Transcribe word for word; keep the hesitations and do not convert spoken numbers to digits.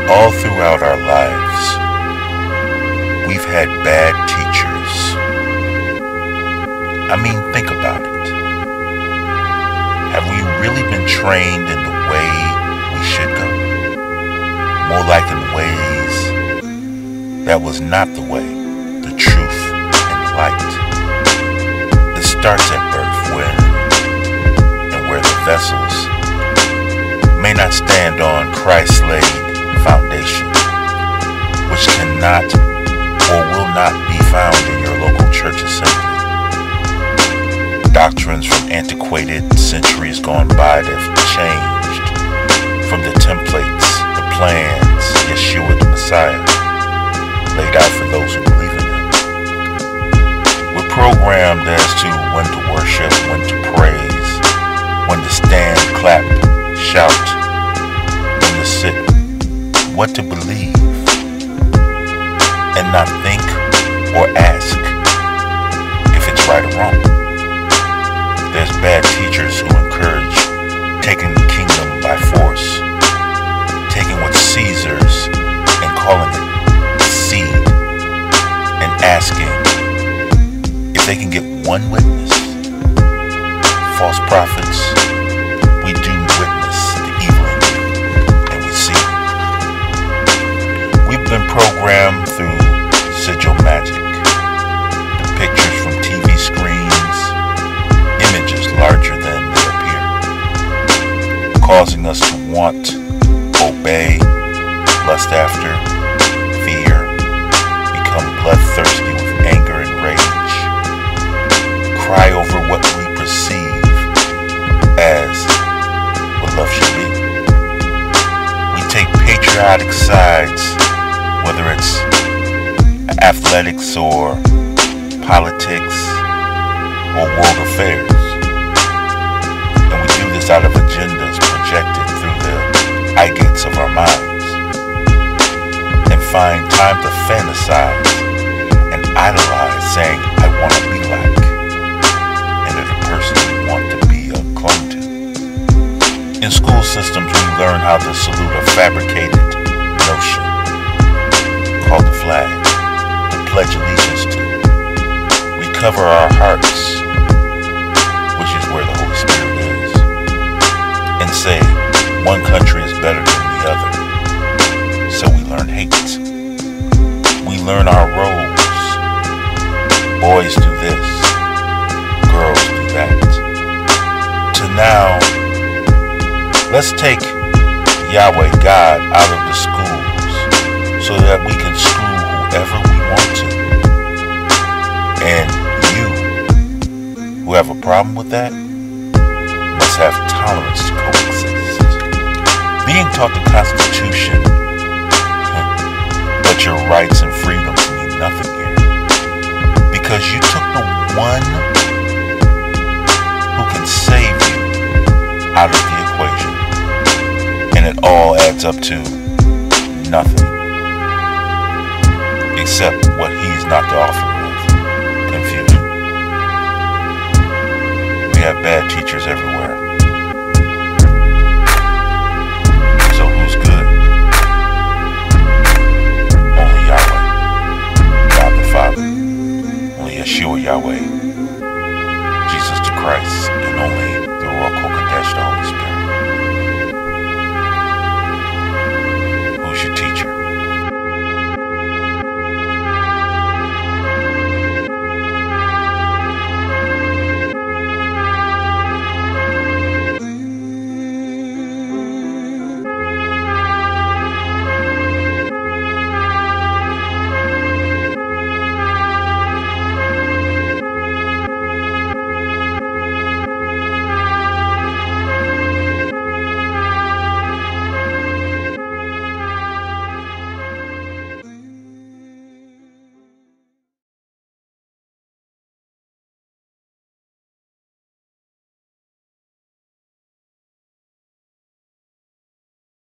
All throughout our lives, we've had bad teachers. I mean, think about it. Have we really been trained in the way we should go? More like in ways that was not the way, the truth and the light. It starts at birth when and where the vessels may not stand on Christ's laid foundation, which cannot or will not be found in your local church assembly. Doctrines from antiquated centuries gone by that have changed from the templates, the plans, Yeshua the Messiah, laid out for those who believe in him. We're programmed as to when to worship, when to praise, when to stand, clap, shout, when to sit, what to believe, and not think or ask if it's right or wrong. There's bad teachers who encourage taking the kingdom by force, taking what's Caesar's and calling it seed, and asking if they can get one witness. False prophets, we do witness the evil in you, and we see. We've been programmed through sigil magic, the pictures from T V screens, images larger than they appear, causing us to want, obey, lust after, fear, become bloodthirsty with anger and rage, cry over what we perceive as what love should be. We take patriotic sides, whether it's athletics or politics or world affairs. And we do this out of agendas projected through the eye gates of our minds, and find time to fantasize and idolize, saying, I want to be like, and they're the person we want to be a clone to. In school systems, we learn how to salute a fabricated notion called the flag, to pledge allegiance to. We cover our hearts, which is where the Holy Spirit is, and say one country is better than the other. So we learn hate. We learn our roles. Boys do this, girls do that. To now, let's take Yahweh God out of the schools so that we can school whoever we want to. And you, who have a problem with that, must have tolerance to coexist. Being taught the Constitution, but your rights and freedoms mean nothing here. Because you took the one who can save you out of the equation. And it all adds up to nothing. Except what he's not the author of, confusion. We have bad teachers everywhere.